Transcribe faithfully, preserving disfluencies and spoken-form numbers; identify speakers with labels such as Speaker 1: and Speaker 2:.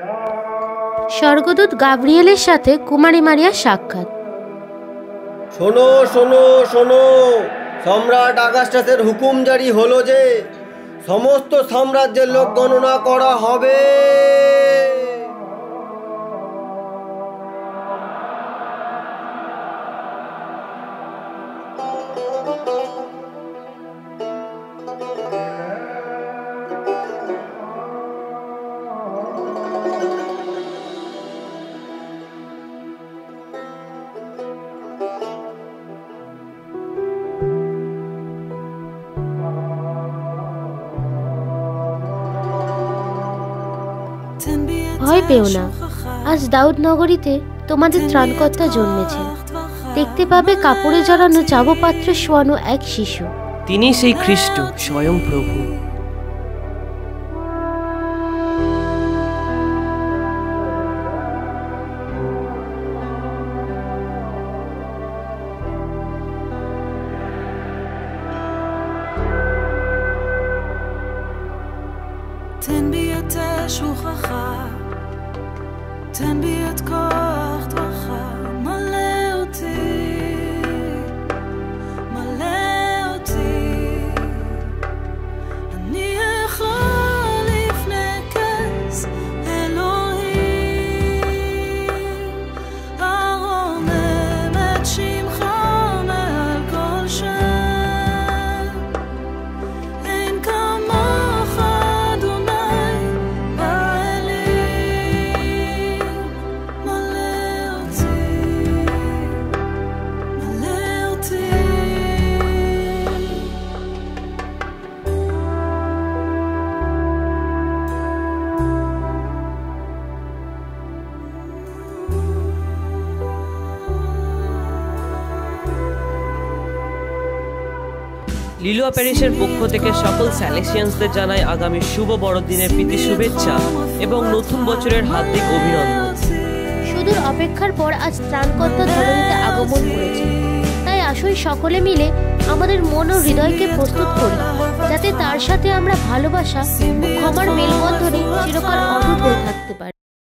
Speaker 1: স্বর্গদূত গাব্রিয়েলের সাথে কুমারী মারিয়ার সাক্ষাৎ।
Speaker 2: শোনো শোনো শোনো, সম্রাট আগাস্টাসের হুকুম জারি হলো যে সমস্ত সাম্রাজ্যের লোক গণনা করা হবে।
Speaker 1: ভয় পেও না, আজ দাউদ নগরীতে তোমাদের ত্রাণকর্তা জন্মেছে। দেখতে পাবে কাপড়ে জড়ানো চাবপাত্রে শোয়ানো এক শিশু।
Speaker 3: তিনি সেই খ্রিস্ট, স্বয়ং প্রভু।
Speaker 4: תן בי את שוכחה, תן בי את כוח דברך, מלא אותי, מלא אותי. אני יכול לפנקס אלוהים, הרומם את שמך מעל כל שם. אין כמוך
Speaker 3: লিলুয়া প্যারিসের পক্ষ থেকে সকল স্যালেসিয়ানসদের জানায় আগামী শুভ বড়দিনের প্রীতি শুভেচ্ছা এবং নতুন বছরের হার্দিক অভিনন্দন।
Speaker 1: সুদূর অপেক্ষার পর আজ ত্রাণকর্তা ধরণীতে আগমন করেছে। তাই আসুন সকলে মিলে আমাদের মন ও হৃদয়কে প্রস্তুত করি, যাতে তার সাথে আমরা ভালোবাসা ও ক্ষমার মেলবন্ধনে চিরকাল অটুট হয়ে থাকতে পারি।